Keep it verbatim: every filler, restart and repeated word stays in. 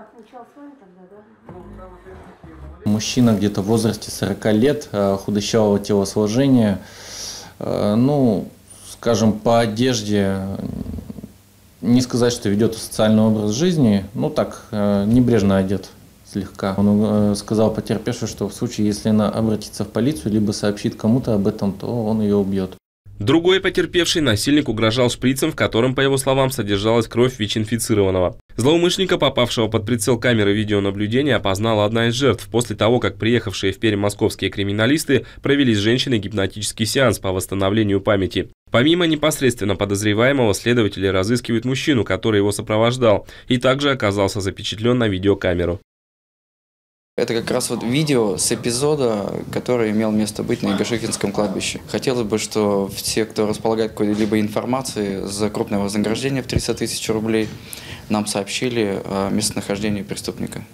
Мужчина где-то в возрасте сорока лет, худощавого телосложения, ну, скажем, по одежде, не сказать, что ведет социальный образ жизни, ну так, небрежно одет слегка. Он сказал потерпевшей, что в случае, если она обратится в полицию, либо сообщит кому-то об этом, то он ее убьет. Другой потерпевший насильник угрожал шприцем, в котором, по его словам, содержалась кровь ВИЧ-инфицированного. Злоумышленника, попавшего под прицел камеры видеонаблюдения, опознала одна из жертв после того, как приехавшие в Пермь московские криминалисты провели с женщиной гипнотический сеанс по восстановлению памяти. Помимо непосредственно подозреваемого, следователи разыскивают мужчину, который его сопровождал, и также оказался запечатлен на видеокамеру. Это как раз вот видео с эпизода, который имел место быть на Егошихинском кладбище. Хотелось бы, что все, кто располагает какой-либо информацией за крупное вознаграждение в триста тысяч рублей, нам сообщили о местонахождении преступника.